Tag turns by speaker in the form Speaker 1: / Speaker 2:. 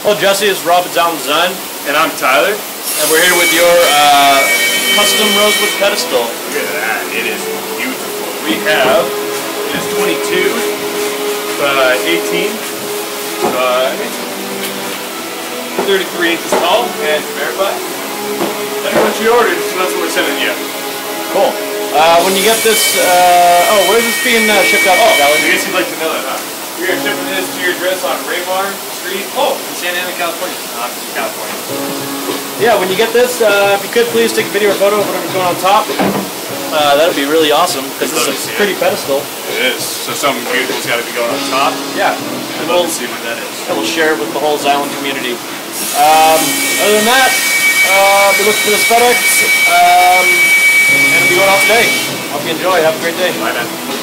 Speaker 1: Hello Jesse, it's Rob at Down Design.
Speaker 2: And I'm Tyler.
Speaker 1: And we're here with your custom rosewood pedestal.
Speaker 2: Look at that, it is beautiful. We have, it is 22 by 18 by 33 inches tall, and to verify, that's what you ordered, so that's what we're sending you.
Speaker 1: Cool. When you get this, where's this being shipped out to, Tyler?
Speaker 2: I guess you'd like to know that, huh? We are shipping this to your address on Raymar Street.
Speaker 1: Oh, in Santa Ana, California.
Speaker 2: Not in California.
Speaker 1: Yeah, when you get this, if you could please take a video or photo of whatever's going on top. That would be really awesome, because this is a pretty pedestal.
Speaker 2: It is. So something beautiful's got to be going on top.
Speaker 1: Yeah.
Speaker 2: I'd love to see what that is.
Speaker 1: And we'll share it with the whole Xylem community. Other than that, be looking for this FedEx, and it'll be going out today. Hope you enjoy. Have a great day.
Speaker 2: Bye, man.